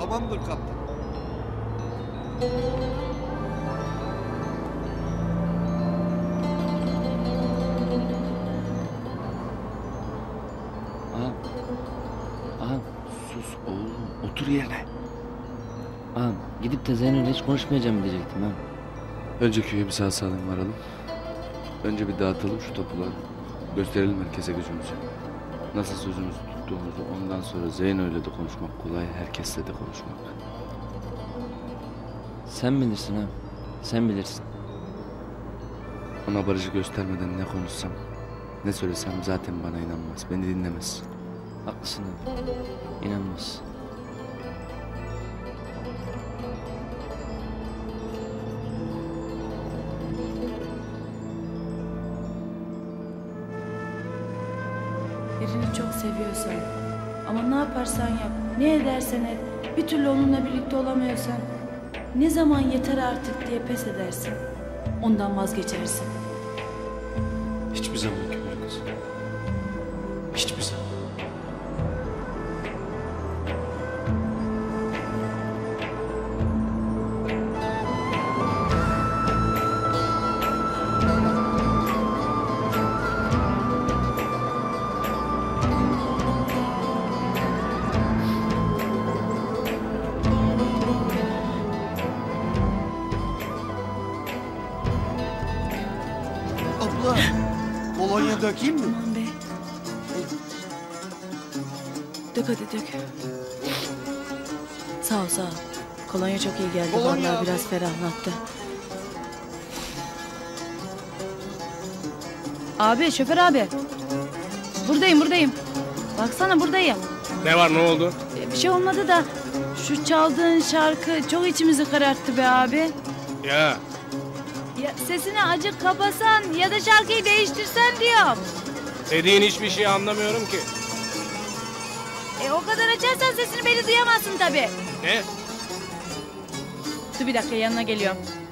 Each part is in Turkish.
Tamamdır kaptan. Ağam. Ağam sus oğlum. Otur yerine. Ağam gidip de Zeyno'yla hiç konuşmayacağım diyecektim ha. Önce köye bir sağ salim varalım. Önce bir dağıtalım şu topuları. Gösterelim herkese gücümüzü. Nasıl sözümüzü tuttuğumuzu, ondan sonra Zeyno'yla da konuşmak kolay, herkesle de konuşmak. Sen bilirsin ha. Sen bilirsin. Ona barışı göstermeden ne konuşsam, ne söylesem zaten bana inanmaz. Beni dinlemez. Haklısın abi. İnanmaz. Birini çok seviyorsan ama ne yaparsan yap, ne edersen et, bir türlü onunla birlikte olamıyorsan ne zaman yeter artık diye pes edersin. Ondan vazgeçersin. Hiçbir zaman kömür kızım. Hiçbir zaman. Abla, kolonya dökeyim mi? Aman be. Dök hadi dök. Sağ ol sağ ol. Kolonya çok iyi geldi. Kolonya Vallahi abi. biraz ferahlattı. Abi şoför abi. Buradayım. Baksana buradayım. Ne var, ne oldu? Bir şey olmadı da şu çaldığın şarkı çok içimizi kararttı be abi. Ya Ya sesini acık kapasan ya da şarkıyı değiştirsen diyorum. dediğin hiçbir şey anlamıyorum ki. O kadar açarsan sesini beni duyamazsın tabii. Ne? Dur bir dakika yanına geliyorum.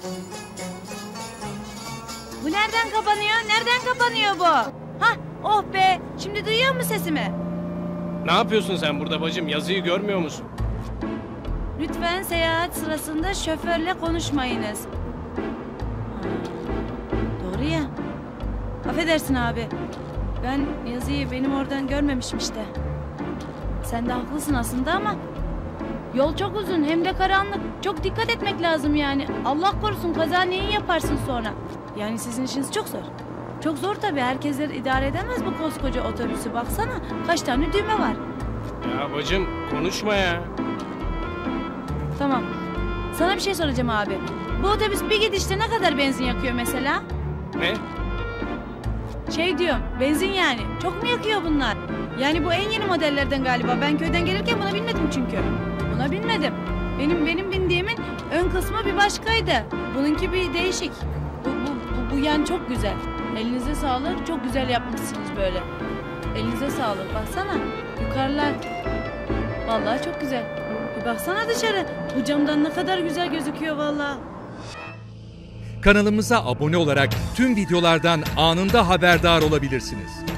Bu nereden kapanıyor? Nereden kapanıyor bu? Hah oh be şimdi duyuyor musun sesimi? Ne yapıyorsun sen burada bacım? Yazıyı görmüyor musun? Lütfen seyahat sırasında şoförle konuşmayınız. Ha, doğru ya. Affedersin abi. Ben yazıyı benim oradan görmemişim işte. Sen de haklısın aslında ama yol çok uzun hem de karanlık. Çok dikkat etmek lazım yani. Allah korusun kaza neyi yaparsın sonra. Yani sizin işiniz çok zor. Çok zor tabii. Herkesler idare edemez bu koskoca otobüsü. Baksana kaç tane düğme var. Ya bacım konuşma ya. Tamam. Sana bir şey soracağım abi. Bu otobüs bir gidişte ne kadar benzin yakıyor mesela? Ne? Şey diyorum, benzin yani. Çok mu yakıyor bunlar? Yani bu en yeni modellerden galiba. Ben köyden gelirken buna binmedim çünkü. Buna binmedim. Benim bindiğimin ön kısmı bir başkaydı. Bununki bir değişik. Bu yani çok güzel. Elinize sağlık. Çok güzel yapmışsınız böyle. Elinize sağlık. Baksana. Yukarılar. Vallahi çok güzel. Bir baksana dışarı. Bu camdan ne kadar güzel gözüküyor vallahi. Kanalımıza abone olarak tüm videolardan anında haberdar olabilirsiniz.